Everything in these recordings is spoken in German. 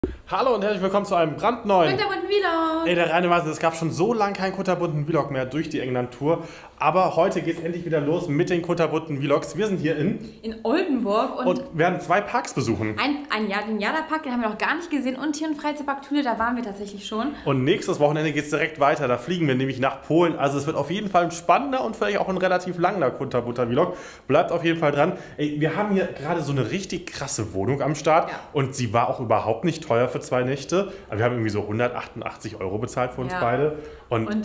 Hallo und herzlich willkommen zu einem brandneuen Kunterbunten Vlog. Ey, der reine Wahnsinn, es gab schon so lange keinen kunterbunten Vlog mehr durch die England-Tour. Aber heute geht es endlich wieder los mit den kunterbunten Vlogs. Wir sind hier in Oldenburg und werden zwei Parks besuchen. Den Jada-Park, den haben wir noch gar nicht gesehen. Und hier in Freizeitpark Thule, da waren wir tatsächlich schon. Und nächstes Wochenende geht es direkt weiter. Da fliegen wir nämlich nach Polen. Also es wird auf jeden Fall ein spannender und vielleicht auch ein relativ langer kunterbunter Vlog. Bleibt auf jeden Fall dran. Ey, wir haben hier gerade so eine richtig krasse Wohnung am Start. Ja. Und sie war auch überhaupt nicht teuer für 2 Nächte. Aber wir haben irgendwie so 188 € bezahlt für uns beide. Und so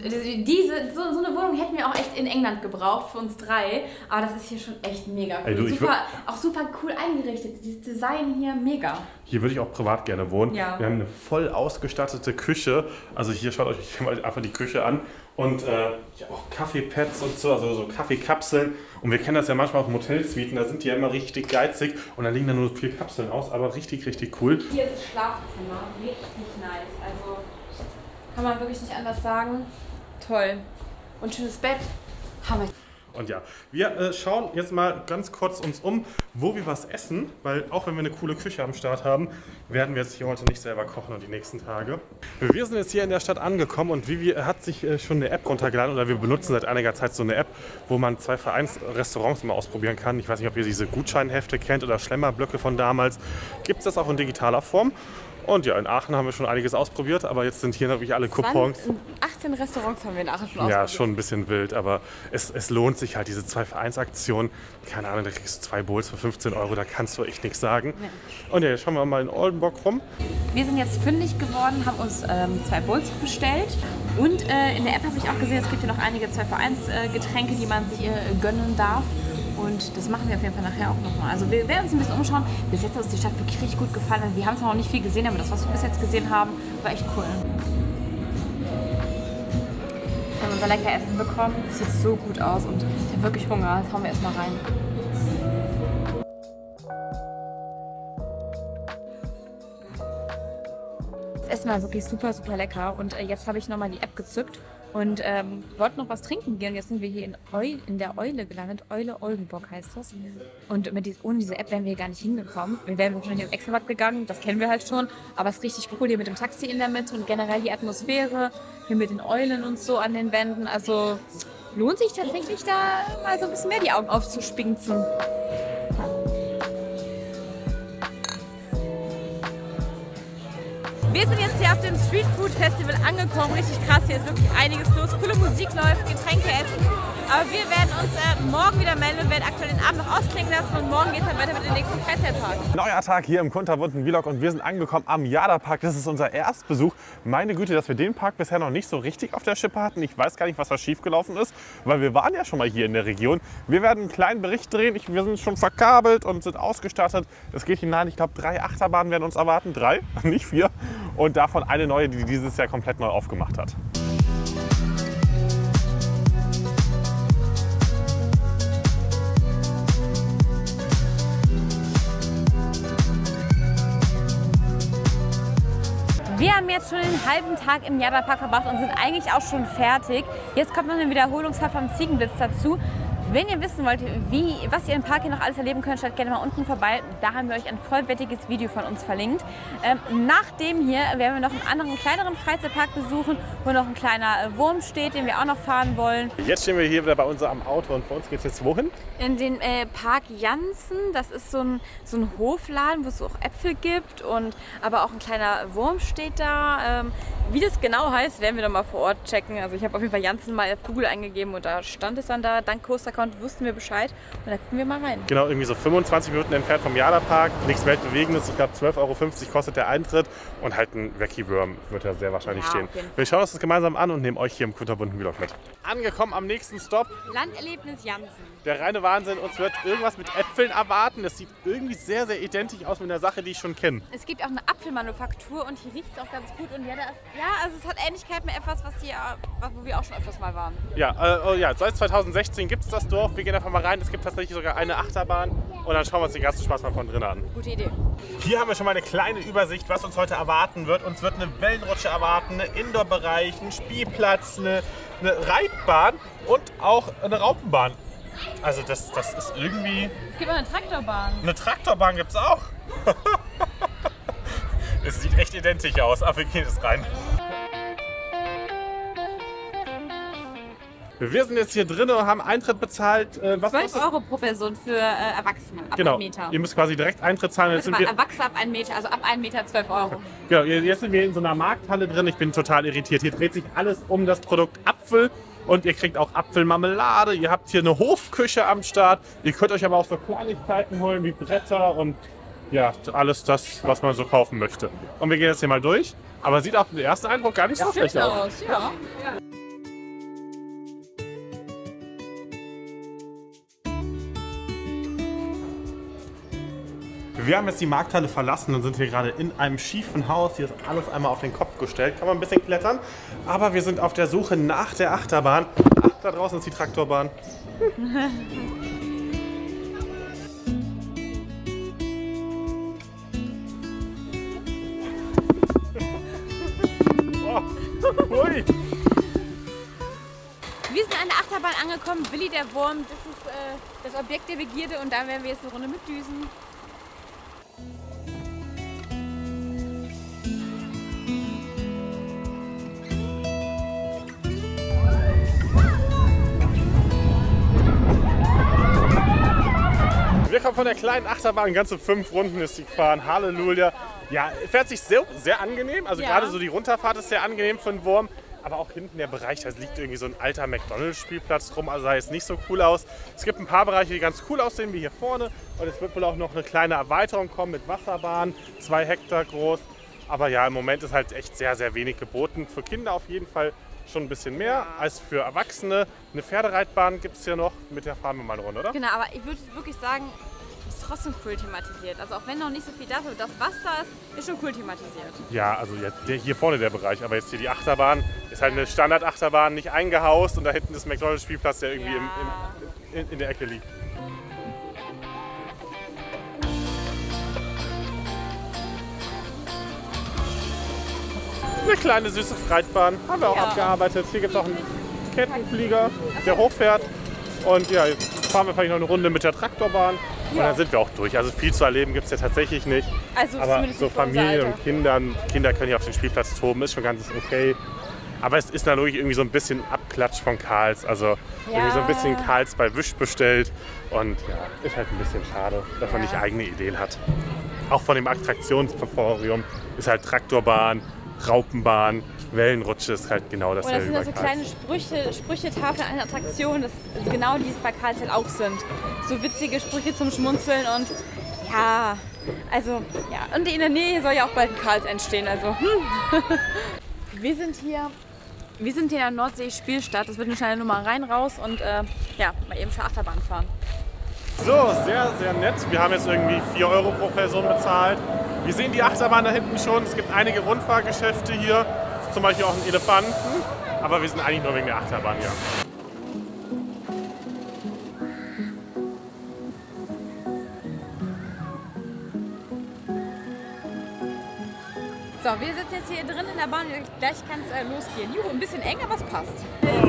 eine Wohnung hätten wir auch echt in England gebraucht, für uns 3. Aber das ist hier schon echt mega cool. Ey, auch super cool eingerichtet. Dieses Design hier, mega. Hier würde ich auch privat gerne wohnen. Ja. Wir haben eine voll ausgestattete Küche. Also hier schaut euch mal einfach die Küche an. Und ja, auch Kaffeepads und so, also so Kaffeekapseln. Und wir kennen das ja manchmal auch in Hotelsuiten, da sind die ja immer richtig geizig. Und da liegen dann nur 4 Kapseln aus, aber richtig, richtig cool. Hier ist das Schlafzimmer, richtig nice. Also kann man wirklich nicht anders sagen. Toll. Und schönes Bett. Hammer. Und ja, wir schauen jetzt mal ganz kurz uns um, wo wir was essen, weil auch wenn wir eine coole Küche am Start haben, werden wir jetzt hier heute nicht selber kochen und die nächsten Tage. Wir sind jetzt hier in der Stadt angekommen und Vivi hat sich schon eine App runtergeladen oder wir benutzen seit einiger Zeit so eine App, wo man 2 für 1 Restaurants mal ausprobieren kann. Ich weiß nicht, ob ihr diese Gutscheinhefte kennt oder Schlemmerblöcke von damals. Gibt es das auch in digitaler Form? Und ja, in Aachen haben wir schon einiges ausprobiert, aber jetzt sind hier natürlich alle Coupons. 18 Restaurants haben wir in Aachen schon ausprobiert. Ja, schon ein bisschen wild, aber es lohnt sich halt, diese 2 für 1 Aktion. Keine Ahnung, da kriegst du 2 Bowls für 15 €, da kannst du echt nichts sagen. Nee. Und ja, jetzt schauen wir mal in Oldenburg rum. Wir sind jetzt fündig geworden, haben uns 2 Bowls bestellt. Und in der App habe ich auch gesehen, es gibt hier noch einige 2 für 1 Getränke, die man sich gönnen darf. Und das machen wir auf jeden Fall nachher auch nochmal. Also wir werden uns ein bisschen umschauen. Bis jetzt hat uns die Stadt wirklich richtig gut gefallen. Wir haben zwar noch nicht viel gesehen, aber das, was wir bis jetzt gesehen haben, war echt cool. Wir haben unser lecker Essen bekommen. Das sieht so gut aus und ich habe wirklich Hunger. Jetzt hauen wir erstmal rein. Das Essen war wirklich super, super lecker. Und jetzt habe ich nochmal die App gezückt. Und wollten noch was trinken gehen. Und jetzt sind wir hier in der Eule gelandet. Eule Oldenburg heißt das. Und ohne diese App wären wir hier gar nicht hingekommen. Wir wären wahrscheinlich ins Extrabad gegangen, das kennen wir halt schon. Aber es ist richtig cool hier mit dem Taxi in der Mitte und generell die Atmosphäre. Hier mit den Eulen und so an den Wänden. Also lohnt sich tatsächlich da mal so ein bisschen mehr die Augen aufzuspinzen. Wir sind jetzt hier auf dem Street Food Festival angekommen. Richtig krass, hier ist wirklich einiges los. Coole Musik läuft, Getränke essen. Aber wir werden uns morgen wieder melden und werden aktuell den Abend noch ausklingen lassen. Und morgen geht es dann weiter mit dem nächsten Freizeitpark. Neuer Tag hier im kunterbunten Vlog und wir sind angekommen am Jada-Park. Das ist unser Erstbesuch. Meine Güte, dass wir den Park bisher noch nicht so richtig auf der Schippe hatten. Ich weiß gar nicht, was da schiefgelaufen ist, weil wir waren ja schon mal hier in der Region. Wir werden einen kleinen Bericht drehen. Wir sind schon verkabelt und sind ausgestattet. Es geht hinein. Ich glaube, 3 Achterbahnen werden uns erwarten. 3, nicht 4. Und davon eine neue, die dieses Jahr komplett neu aufgemacht hat. Wir haben jetzt schon den halben Tag im Jada-Park verbracht und sind eigentlich auch schon fertig. Jetzt kommt noch eine Wiederholungsfahrt vom Ziegenblitz dazu. Wenn ihr wissen wollt, was ihr im Park hier noch alles erleben könnt, schaut gerne mal unten vorbei. Da haben wir euch ein vollwertiges Video von uns verlinkt. Nach dem hier werden wir noch einen anderen, kleineren Freizeitpark besuchen, wo noch ein kleiner Wurm steht, den wir auch noch fahren wollen. Jetzt stehen wir hier wieder bei unserem Auto und vor uns geht es jetzt wohin? In den Park Janssen. Das ist so ein Hofladen, wo es auch Äpfel gibt, aber auch ein kleiner Wurm steht da. Wie das genau heißt, werden wir noch mal vor Ort checken. Also ich habe auf jeden Fall Janssen mal auf Google eingegeben und da stand es dann da. Dank Coaster-Account wussten wir Bescheid und da gucken wir mal rein. Genau, irgendwie so 25 Minuten entfernt vom Jada-Park. Nichts Weltbewegendes. Ich glaube 12,50 € kostet der Eintritt und halt ein Wacky-Worm wird ja sehr wahrscheinlich stehen. Wir schauen uns das gemeinsam an und nehmen euch hier im kunterbunten Vlog mit. Angekommen am nächsten Stopp. Landerlebnis Janssen. Der reine Wahnsinn. Uns wird irgendwas mit Äpfeln erwarten. Das sieht irgendwie sehr, sehr identisch aus mit einer Sache, die ich schon kenne. Es gibt auch eine Apfelmanufaktur und hier riecht es auch ganz gut. Und also es hat Ähnlichkeit mit etwas, wo wir auch schon öfters mal waren. Ja, seit 2016 gibt es das Dorf. Wir gehen einfach mal rein. Es gibt tatsächlich sogar eine Achterbahn. Und dann schauen wir uns den ganzen Spaß mal von drinnen an. Gute Idee. Hier haben wir schon mal eine kleine Übersicht, was uns heute erwarten wird. Uns wird eine Wellenrutsche erwarten, ein Indoor-Bereich, ein Spielplatz, eine Reitbahn und auch eine Raupenbahn. Also das ist irgendwie... Es gibt auch eine Traktorbahn. Eine Traktorbahn gibt es auch. Es sieht echt identisch aus, aber wir gehen jetzt rein. Wir sind jetzt hier drin und haben Eintritt bezahlt. Was 12 Euro pro Person für Erwachsene ab 1 Meter. Ihr müsst quasi direkt Eintritt zahlen. Jetzt sind wir Erwachsene ab 1 Meter, also ab 1 Meter 12 Euro. Genau, jetzt sind wir in so einer Markthalle drin. Ich bin total irritiert. Hier dreht sich alles um das Produkt Apfel und ihr kriegt auch Apfelmarmelade. Ihr habt hier eine Hofküche am Start. Ihr könnt euch aber auch so Kleinigkeiten holen wie Bretter und ja, alles das, was man so kaufen möchte. Und wir gehen jetzt hier mal durch. Aber sieht auf den ersten Eindruck gar nicht so schlecht aus. Ja. Wir haben jetzt die Markthalle verlassen und sind hier gerade in einem schiefen Haus. Hier ist alles einmal auf den Kopf gestellt. Kann man ein bisschen klettern. Aber wir sind auf der Suche nach der Achterbahn. Ach, da draußen ist die Traktorbahn. Oh, hui. Wir sind an der Achterbahn angekommen. Willi der Wurm, das ist das Objekt der Begierde und da werden wir jetzt eine Runde mit düsen. Wir kommen von der kleinen Achterbahn, ganze 5 Runden ist sie gefahren, Halleluja. Ja, fährt sich sehr, sehr angenehm, also gerade so die Runterfahrt ist sehr angenehm für einen Wurm. Aber auch hinten der Bereich, da liegt irgendwie so ein alter McDonalds-Spielplatz rum, also sah jetzt nicht so cool aus. Es gibt ein paar Bereiche, die ganz cool aussehen, wie hier vorne. Und es wird wohl auch noch eine kleine Erweiterung kommen mit Wasserbahn, 2 Hektar groß. Aber ja, im Moment ist halt echt sehr, sehr wenig geboten. Für Kinder auf jeden Fall schon ein bisschen mehr als für Erwachsene. Eine Pferdereitbahn gibt es hier noch, mit der fahren wir mal eine Runde, oder? Genau, aber ich würde wirklich sagen, ist trotzdem cool thematisiert. Also auch wenn noch nicht so viel da ist, das was da ist schon cool thematisiert. Ja, also jetzt hier vorne der Bereich, aber jetzt hier die Achterbahn ist halt eine Standard-Achterbahn, nicht eingehaust und da hinten ist McDonalds-Spielplatz, der irgendwie in der Ecke liegt. Eine kleine süße Freitbahn, haben wir auch abgearbeitet. Hier gibt es auch einen Kettenflieger, der hochfährt. Und ja, jetzt fahren wir vielleicht noch eine Runde mit der Traktorbahn. Und dann sind wir auch durch. Also viel zu erleben gibt es ja tatsächlich nicht. Also aber so Familien und Kinder können hier auf den Spielplatz toben, ist schon ganz okay. Aber es ist natürlich irgendwie so ein bisschen Abklatsch von Karls. Also irgendwie so ein bisschen Karls bei Wish bestellt. Und ja, ist halt ein bisschen schade, dass man nicht eigene Ideen hat. Auch von dem Attraktionsperformarium ist halt Traktorbahn, Raupenbahn, Wellenrutsche ist halt genau dasselbe. Oder sind da so kleine Sprüchetafeln an Attraktionen, das ist genau die es bei Karls halt auch sind. So witzige Sprüche zum Schmunzeln und ja, also ja. Und in der Nähe soll ja auch bald ein Karls entstehen, also Wir sind hier in der Nordsee-Spielstadt, das wird eine schnelle Nummer rein, raus und ja, mal eben schon Achterbahn fahren. So, sehr, sehr nett. Wir haben jetzt irgendwie 4 Euro pro Person bezahlt. Wir sehen die Achterbahn da hinten schon. Es gibt einige Rundfahrgeschäfte hier. Zum Beispiel auch einen Elefanten. Aber wir sind eigentlich nur wegen der Achterbahn hier. So, wir sitzen jetzt hier drin in der Bahn. Gleich kann es losgehen. Juhu, ein bisschen eng, aber es passt.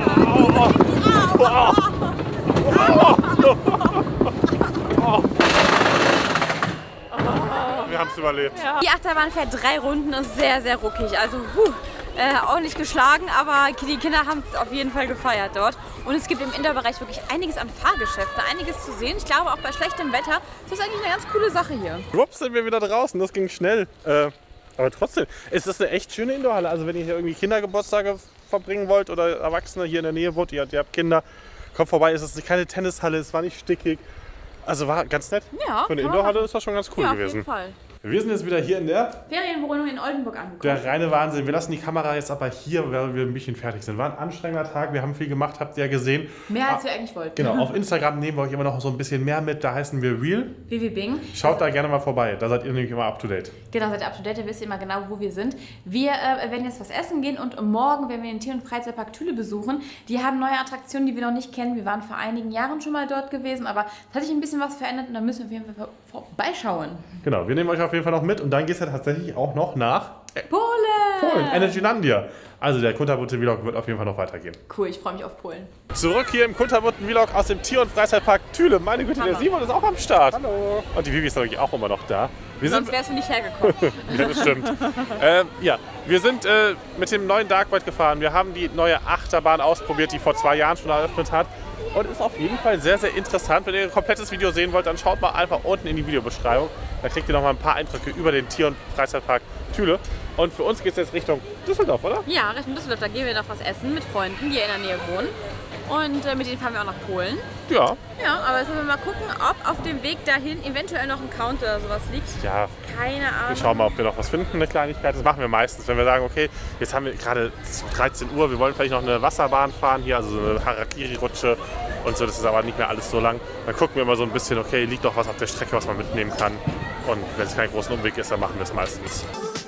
Wir haben es überlebt. Ja. Die Achterbahn fährt 3 Runden und ist sehr, sehr ruckig. Also ordentlich geschlagen, aber die Kinder haben es auf jeden Fall gefeiert dort. Und es gibt im Indoor-Bereich wirklich einiges an Fahrgeschäften, einiges zu sehen. Ich glaube, auch bei schlechtem Wetter ist das eigentlich eine ganz coole Sache hier. Schwupps sind wir wieder draußen, das ging schnell. Aber trotzdem, es ist eine echt schöne Indoorhalle. Also wenn ihr hier irgendwie Kindergeburtstage verbringen wollt oder Erwachsene hier in der Nähe wohnt, ihr habt Kinder, kommt vorbei. Es ist keine Tennishalle, es war nicht stickig. Also war ganz nett. Ja, für eine Indoorhalle ist das schon ganz cool gewesen. Auf jeden Fall. Wir sind jetzt wieder hier in der Ferienwohnung in Oldenburg angekommen. Der reine Wahnsinn. Wir lassen die Kamera jetzt aber hier, weil wir ein bisschen fertig sind. War ein anstrengender Tag, wir haben viel gemacht, habt ihr ja gesehen. Mehr als wir eigentlich wollten. Genau, auf Instagram nehmen wir euch immer noch so ein bisschen mehr mit. Da heißen wir Real. Bing. Schaut da gerne mal vorbei, da seid ihr nämlich immer up to date. Genau, seid ihr up to date, ihr wisst immer genau, wo wir sind. Wir werden jetzt was essen gehen und morgen werden wir den Tier- und Freizeitpark Thüle besuchen. Die haben neue Attraktionen, die wir noch nicht kennen. Wir waren vor einigen Jahren schon mal dort gewesen, aber es hat sich ein bisschen was verändert und da müssen wir auf jeden Fall vorbeischauen. Genau, wir nehmen euch auf jeden Fall noch mit und dann geht es ja tatsächlich auch noch nach Polen! Energylandia. Also der Kunterbutte-Vlog wird auf jeden Fall noch weitergehen. Cool, ich freue mich auf Polen. Zurück hier im Kunterbutten-Vlog aus dem Tier- und Freizeitpark Thüle. Meine Güte, der Simon ist auch am Start. Hallo. Und die Vivi ist natürlich auch immer noch da. Sonst wärst du nicht hergekommen. Ja, das stimmt. Ja, wir sind mit dem neuen Dark Ride gefahren. Wir haben die neue Achterbahn ausprobiert, die vor 2 Jahren schon eröffnet hat. Und ist auf jeden Fall sehr, sehr interessant. Wenn ihr ein komplettes Video sehen wollt, dann schaut mal einfach unten in die Videobeschreibung. Da kriegt ihr noch mal ein paar Eindrücke über den Tier- und Freizeitpark Thüle. Und für uns geht es jetzt Richtung Düsseldorf, oder? Ja, Richtung Düsseldorf. Da gehen wir noch was essen mit Freunden, die in der Nähe wohnen. Und mit denen fahren wir auch nach Polen. Ja. Ja, aber jetzt müssen wir mal gucken, ob auf dem Weg dahin eventuell noch ein Count oder sowas liegt. Ja. Keine Ahnung. Wir schauen mal, ob wir noch was finden, eine Kleinigkeit. Das machen wir meistens, wenn wir sagen, okay, jetzt haben wir gerade 13 Uhr, wir wollen vielleicht noch eine Wasserbahn fahren hier, also so eine Harakiri-Rutsche und so, das ist aber nicht mehr alles so lang. Dann gucken wir immer so ein bisschen, okay, liegt noch was auf der Strecke, was man mitnehmen kann. Und wenn es kein großen Umweg ist, dann machen wir es meistens.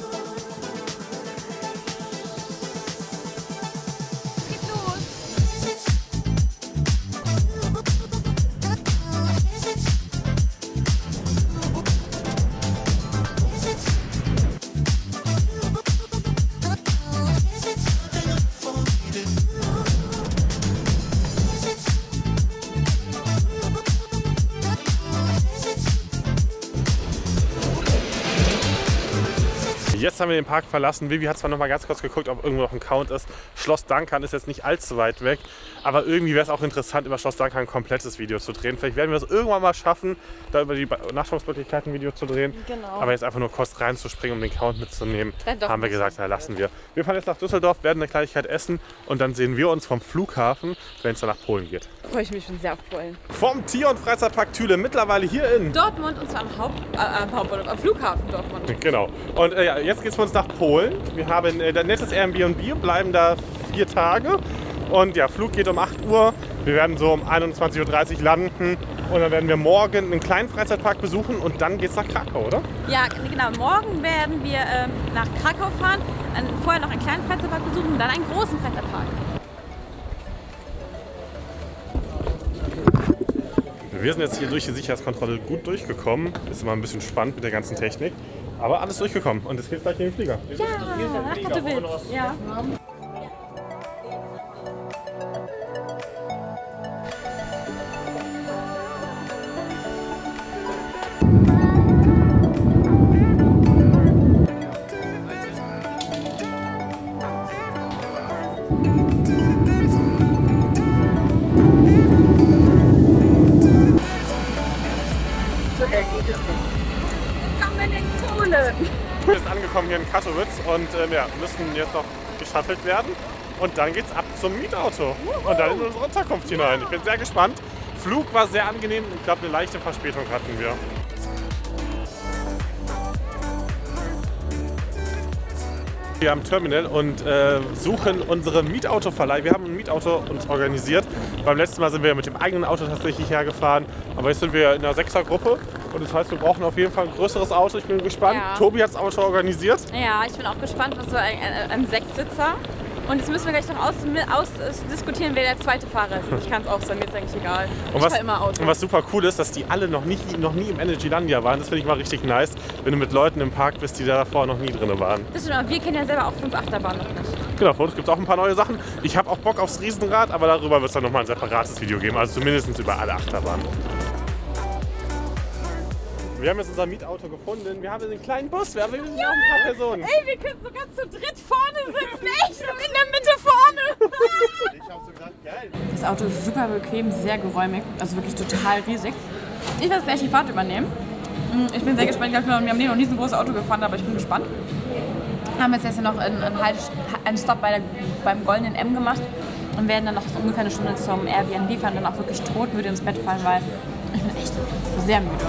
Jetzt haben wir den Park verlassen. Vivi hat zwar noch mal ganz kurz geguckt, ob irgendwo noch ein Count ist. Schloss Duncan ist jetzt nicht allzu weit weg, aber irgendwie wäre es auch interessant, über Schloss Duncan ein komplettes Video zu drehen. Vielleicht werden wir es irgendwann mal schaffen, da über die Übernachtungsmöglichkeiten ein Video zu drehen. Genau. Aber jetzt einfach nur kurz reinzuspringen, um den Count mitzunehmen, haben wir gesagt, na lassen wir. Wir fahren jetzt nach Düsseldorf, werden eine Kleinigkeit essen und dann sehen wir uns vom Flughafen, wenn es dann nach Polen geht. Freue ich mich schon sehr auf Polen. Vom Tier- und Freizeitpark Thüle, mittlerweile hier in Dortmund, und zwar am Flughafen Dortmund. Genau. Und ja, jetzt geht es für uns nach Polen. Wir haben ein nettes Airbnb, bleiben da 4 Tage. Und ja, Flug geht um 8 Uhr. Wir werden so um 21:30 Uhr landen. Und dann werden wir morgen einen kleinen Freizeitpark besuchen und dann geht es nach Krakau, oder? Ja, genau. Morgen werden wir nach Krakau fahren, vorher noch einen kleinen Freizeitpark besuchen und dann einen großen Freizeitpark. Wir sind jetzt hier durch die Sicherheitskontrolle gut durchgekommen. Ist immer ein bisschen spannend mit der ganzen Technik. Aber alles durchgekommen. Und jetzt geht's gleich in den Flieger. Ja, nach Katowice. Ja. Wir sind angekommen hier in Katowice und ja, müssen jetzt noch geschattelt werden. Und dann geht's ab zum Mietauto und dann in unsere Unterkunft hinein. Ich bin sehr gespannt. Flug war sehr angenehm. Ich glaube, eine leichte Verspätung hatten wir. Wir am Terminal und suchen unsere Mietautoverleih. Wir haben ein Mietauto uns organisiert. Beim letzten Mal sind wir mit dem eigenen Auto tatsächlich hergefahren. Aber jetzt sind wir in einer 6er-Gruppe. Und das heißt, wir brauchen auf jeden Fall ein größeres Auto. Ich bin gespannt. Ja. Tobi hat das Auto organisiert. Ja, ich bin auch gespannt, was so ein Sechssitzer. Und jetzt müssen wir gleich noch ausdiskutieren, wer der zweite Fahrer ist. Ich kann es auch sein, mir ist eigentlich egal. Ich fahre immer Auto. Und was super cool ist, dass die alle noch nie im Energylandia waren. Das finde ich mal richtig nice, wenn du mit Leuten im Park bist, die da davor noch nie drin waren. Das stimmt, aber wir kennen ja selber auch 5 Achterbahnen noch nicht. Genau, für uns gibt es auch ein paar neue Sachen. Ich habe auch Bock aufs Riesenrad, aber darüber wird es dann nochmal ein separates Video geben. Also zumindest über alle Achterbahnen. Wir haben jetzt unser Mietauto gefunden. Wir haben einen kleinen Bus. Wir sind auch ein paar Personen. Ey, wir können sogar zu dritt vorne sitzen. Echt? In der Mitte vorne. Ich hab so gedacht, geil. Das Auto ist super bequem, sehr geräumig. Also wirklich total riesig. Ich werde gleich die Fahrt übernehmen. Ich bin sehr gespannt. Wir haben noch nie so ein großes Auto gefahren, aber ich bin gespannt. Wir haben jetzt noch einen Stop beim Goldenen M gemacht und werden dann noch so ungefähr eine Stunde zum Airbnb fahren und dann auch wirklich todmüde ins Bett fallen, weil ich bin echt sehr müde.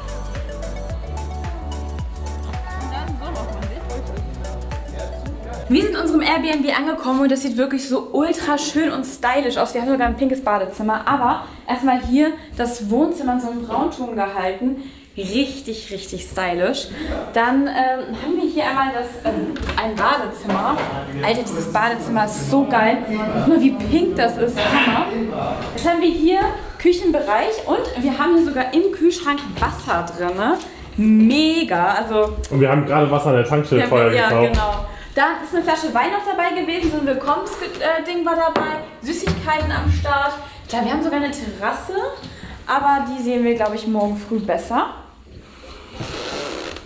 Wir sind in unserem Airbnb angekommen und das sieht wirklich so ultra schön und stylisch aus. Wir haben sogar ein pinkes Badezimmer, aber erstmal hier das Wohnzimmer in so einem Braunton gehalten. Richtig, richtig stylisch. Dann haben wir hier einmal ein Badezimmer. Alter, dieses Badezimmer ist so geil. Guck mal, wie pink das ist. Hammer. Jetzt haben wir hier Küchenbereich und wir haben hier sogar im Kühlschrank Wasser drin. Mega. Also, und wir haben gerade Wasser an der Tankstelle vorher gekauft. Ja, genau. Dann ist eine Flasche Wein noch dabei gewesen, so ein Willkommensding war dabei, Süßigkeiten am Start. Klar, wir haben sogar eine Terrasse, aber die sehen wir, glaube ich, morgen früh besser.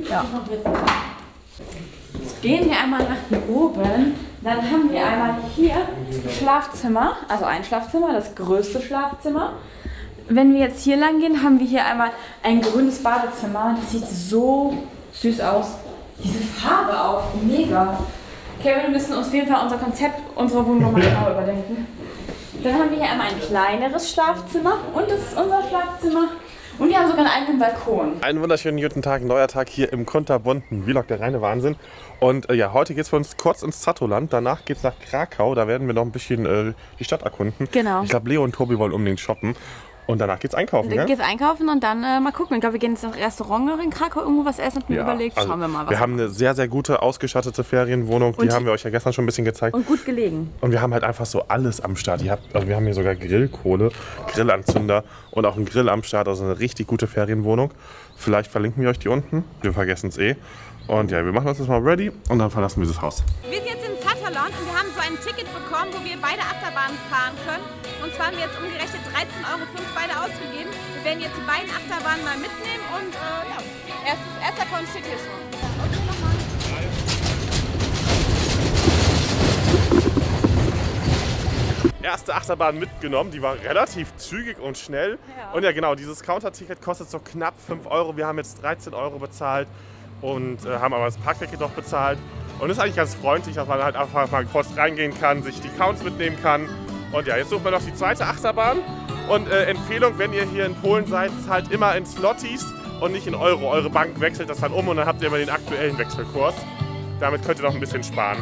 Ja. Jetzt gehen wir einmal nach hier oben. Dann haben wir einmal hier Schlafzimmer, also ein Schlafzimmer, das größte Schlafzimmer. Wenn wir jetzt hier lang gehen, haben wir hier einmal ein grünes Badezimmer. Das sieht so süß aus. Diese Farbe auch, mega. Okay, wir müssen uns auf jeden Fall unser Konzept unserer Wohnung nochmal genau überdenken. Dann haben wir hier einmal ein kleineres Schlafzimmer und das ist unser Schlafzimmer. Und wir haben sogar einen eigenen Balkon. Einen wunderschönen guten Tag, ein neuer Tag hier im kunterbunten Vlog, der reine Wahnsinn. Und ja, heute geht es für uns kurz ins Zattoland, danach geht es nach Krakau, da werden wir noch ein bisschen die Stadt erkunden. Genau. Ich glaube, Leo und Tobi wollen unbedingt shoppen. Und danach geht's einkaufen, Dann geht's einkaufen und dann mal gucken. Ich glaube, wir gehen jetzt ins Restaurant noch in Krakau irgendwo was essen und mir überlegt. Schauen wir mal, was. Wir haben eine sehr, sehr gute, ausgestattete Ferienwohnung. Die haben wir euch ja gestern schon ein bisschen gezeigt. Und gut gelegen. Und wir haben halt einfach so alles am Start. Also wir haben hier sogar Grillkohle, Grillanzünder und auch einen Grill am Start. Also eine richtig gute Ferienwohnung. Vielleicht verlinken wir euch die unten. Wir vergessen es eh. Und ja, wir machen uns jetzt mal ready und dann verlassen wir das Haus. Wir sind jetzt im Zatterland und wir haben so ein Ticket bekommen, wo wir beide Achterbahnen fahren können. Und zwar haben wir jetzt umgerechnet 13 € für uns beide ausgegeben. Wir werden jetzt die beiden Achterbahnen mal mitnehmen und ja, erster Account steht hier schon. Erste Achterbahn mitgenommen, die war relativ zügig und schnell. Ja. Und ja genau, dieses Counter-Ticket kostet so knapp 5 €. Wir haben jetzt 13 € bezahlt und haben aber das Parkticket noch bezahlt. Und ist eigentlich ganz freundlich, dass man halt einfach mal kurz reingehen kann, sich die Counts mitnehmen kann. Und ja, jetzt suchen wir noch die zweite Achterbahn. Und Empfehlung, wenn ihr hier in Polen seid, zahlt immer in Zlotys und nicht in Euro. Eure Bank wechselt das dann um und dann habt ihr immer den aktuellen Wechselkurs. Damit könnt ihr noch ein bisschen sparen.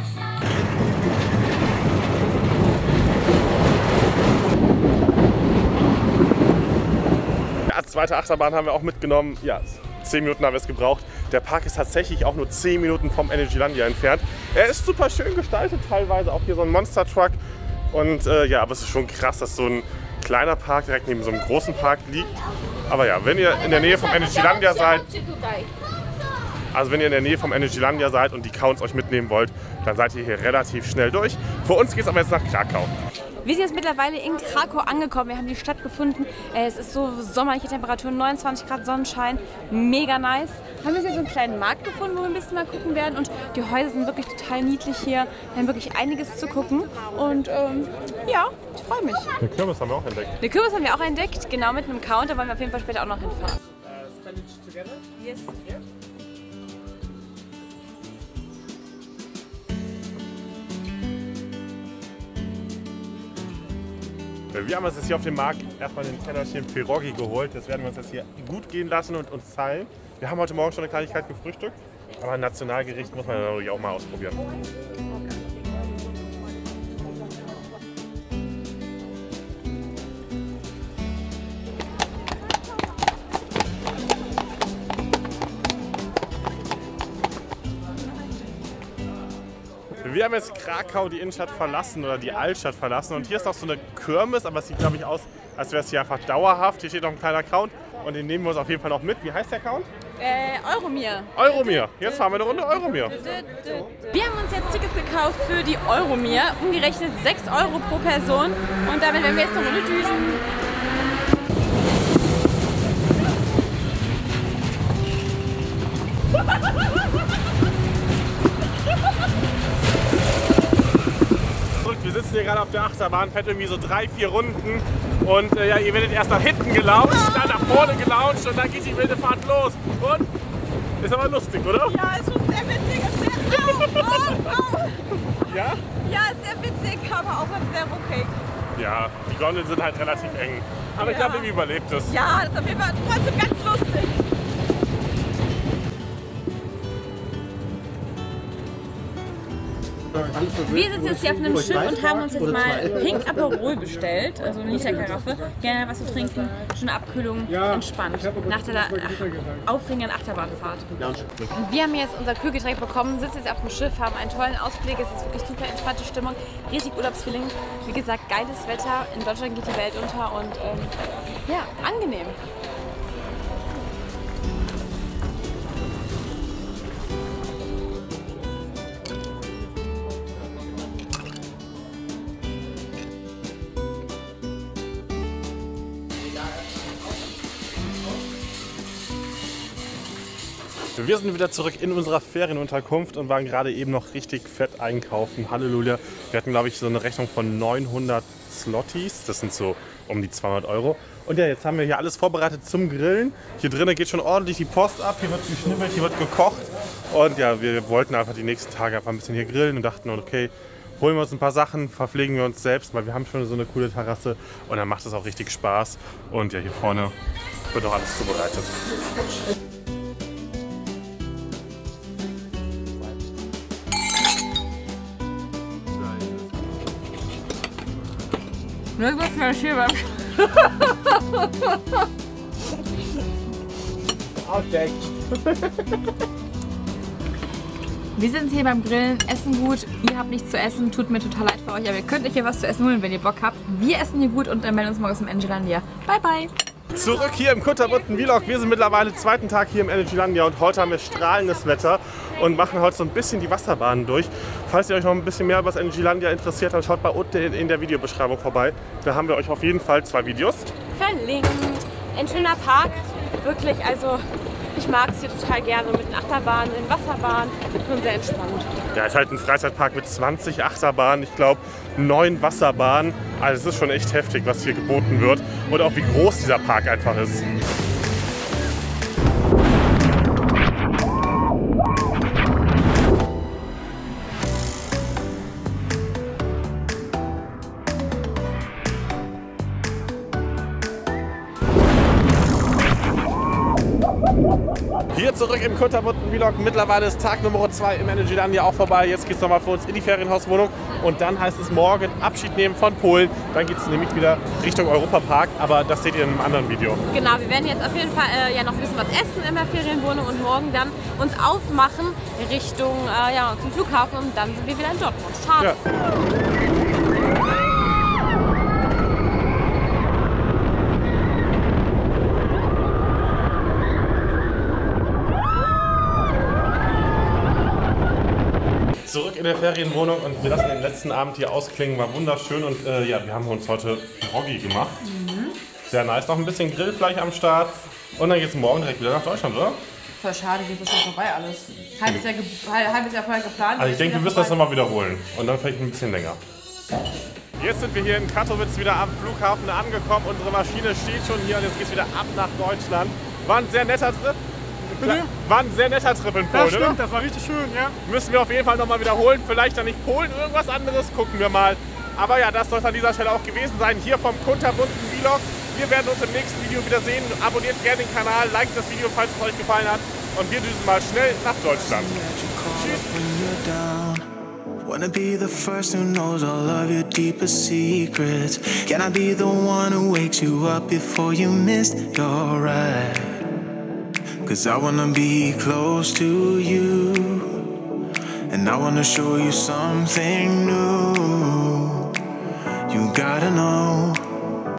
Ja, zweite Achterbahn haben wir auch mitgenommen. Ja, 10 Minuten haben wir es gebraucht. Der Park ist tatsächlich auch nur 10 Minuten vom Energylandia entfernt. Er ist super schön gestaltet, teilweise auch hier so ein Monster Truck. Und ja, aber es ist schon krass, dass so ein kleiner Park direkt neben so einem großen Park liegt. Aber ja, wenn ihr in der Nähe vom Energylandia seid, und die Counts euch mitnehmen wollt, dann seid ihr hier relativ schnell durch. Für uns geht es aber jetzt nach Krakau. Wir sind jetzt mittlerweile in Krakau angekommen. Wir haben die Stadt gefunden. Es ist so sommerliche Temperaturen, 29 Grad Sonnenschein. Mega nice. Haben wir hier so einen kleinen Markt gefunden, wo wir ein bisschen mal gucken werden. Und die Häuser sind wirklich total niedlich hier. Wir haben wirklich einiges zu gucken. Und ja, ich freue mich. Den Kürbis haben wir auch entdeckt. Den Kürbis haben wir auch entdeckt. Genau, mit einem Counter wollen wir auf jeden Fall später auch noch hinfahren. Yes. Wir haben uns jetzt hier auf dem Markt erstmal ein Tellerchen Pierogi geholt. Das werden wir uns jetzt hier gut gehen lassen und uns teilen. Wir haben heute Morgen schon eine Kleinigkeit gefrühstückt, aber ein Nationalgericht muss man natürlich auch mal ausprobieren. Wir haben jetzt Krakau, die Innenstadt verlassen oder die Altstadt verlassen und hier ist noch so eine Kirmes, aber es sieht glaube ich aus, als wäre es hier einfach dauerhaft. Hier steht noch ein kleiner Count und den nehmen wir uns auf jeden Fall noch mit. Wie heißt der Count? Euromir. Euromir. Jetzt fahren wir eine Runde Euromir. Wir haben uns jetzt Tickets gekauft für die Euromir, umgerechnet 6 € pro Person. Und damit werden wir jetzt eine Runde düsen. Wir sitzen hier gerade auf der Achterbahn, fährt irgendwie so 3, 4 Runden und ja, ihr werdet erst nach hinten gelauncht, dann nach vorne gelauncht und dann geht die wilde Fahrt los. Und ist aber lustig, oder? Ja, ist schon sehr witzig. Ist sehr, Ja? Ja, ist sehr witzig, aber auch sehr ruckig. Ja, die Gondeln sind halt relativ eng. Aber ich glaube, irgendwie überlebt es. Ja, das ist auf jeden Fall trotzdem ganz lustig. Wir sitzen jetzt hier auf einem Schiff und haben uns jetzt mal Pink Aperol bestellt, also eine Literkaraffe. Gerne was zu trinken, schöne Abkühlung, entspannt, nach der aufregenden Achterbahnfahrt. Und wir haben jetzt unser Kühlgetränk bekommen, sitzen jetzt auf dem Schiff, haben einen tollen Ausblick, es ist wirklich super entspannte Stimmung, riesig Urlaubsfeeling. Wie gesagt, geiles Wetter, in Deutschland geht die Welt unter und ja, angenehm. Wir sind wieder zurück in unserer Ferienunterkunft und waren gerade eben noch richtig fett einkaufen. Halleluja. Wir hatten, glaube ich, so eine Rechnung von 900 Slotties. Das sind so um die 200 Euro. Und ja, jetzt haben wir hier alles vorbereitet zum Grillen. Hier drinnen geht schon ordentlich die Post ab. Hier wird geschnippelt, hier wird gekocht. Und ja, wir wollten einfach die nächsten Tage einfach ein bisschen hier grillen und dachten, okay, holen wir uns ein paar Sachen, verpflegen wir uns selbst, weil wir haben schon so eine coole Terrasse. Und dann macht es auch richtig Spaß. Und ja, hier vorne wird auch alles zubereitet. Wir sind hier beim Grillen, essen gut. Ihr habt nichts zu essen, tut mir total leid für euch, aber ihr könnt euch hier was zu essen holen, wenn ihr Bock habt. Wir essen hier gut und dann melden uns morgen im Energylandia. Bye, bye! Zurück hier im kunterbunten Vlog. Wir sind mittlerweile zweiten Tag hier im Energylandia und heute haben wir strahlendes Wetter und machen heute so ein bisschen die Wasserbahnen durch. Falls ihr euch noch ein bisschen mehr über das Energylandia interessiert, dann schaut mal unten in der Videobeschreibung vorbei. Da haben wir euch auf jeden Fall 2 Videos Verlinkt. Ein schöner Park. Wirklich, also ich mag es hier total gerne mit den Achterbahnen, in Wasserbahnen. Schon sehr entspannt. Ja, ist halt ein Freizeitpark mit 20 Achterbahnen, ich glaube 9 Wasserbahnen. Also es ist schon echt heftig, was hier geboten wird und auch wie groß dieser Park einfach ist. Hier zurück im kunterbunten Vlog. Mittlerweile ist Tag Nummer 2 im Energylandia auch vorbei. Jetzt geht es nochmal für uns in die Ferienhauswohnung. Und dann heißt es morgen Abschied nehmen von Polen. Dann geht es nämlich wieder Richtung Europapark. Aber das seht ihr in einem anderen Video. Genau, wir werden jetzt auf jeden Fall ja noch ein bisschen was essen in der Ferienwohnung und morgen dann uns aufmachen Richtung ja, zum Flughafen und dann sind wir wieder in Dortmund. Schade. Ja. Zurück in der Ferienwohnung und wir lassen den letzten Abend hier ausklingen, war wunderschön und ja, wir haben uns heute Pierogi gemacht. Sehr nice, noch ein bisschen Grillfleisch am Start und dann geht es morgen direkt wieder nach Deutschland, oder? Voll schade, geht das schon vorbei alles. Halbes Jahr vorher geplant. Also ich denke, wir müssen das nochmal wiederholen und dann vielleicht ein bisschen länger. Jetzt sind wir hier in Katowice wieder am Flughafen angekommen, unsere Maschine steht schon hier und jetzt geht es wieder ab nach Deutschland. War ein sehr netter Trip. War ein sehr netter Trip in Polen, das stimmt, oder? das war richtig schön, ja. Müssen wir auf jeden Fall nochmal wiederholen. Vielleicht dann nicht Polen, irgendwas anderes, gucken wir mal. Aber ja, das soll es an dieser Stelle auch gewesen sein, hier vom kunterbunten Vlog. Wir werden uns im nächsten Video wiedersehen. Abonniert gerne den Kanal, liked das Video, falls es euch gefallen hat. Und wir düsen mal schnell nach Deutschland. Tschüss. Wanna be the first who knows all of your deepest secrets. Can I be the one who wakes you up before you missed your ride? 'Cause I wanna be close to you, and I wanna show you something new. You gotta know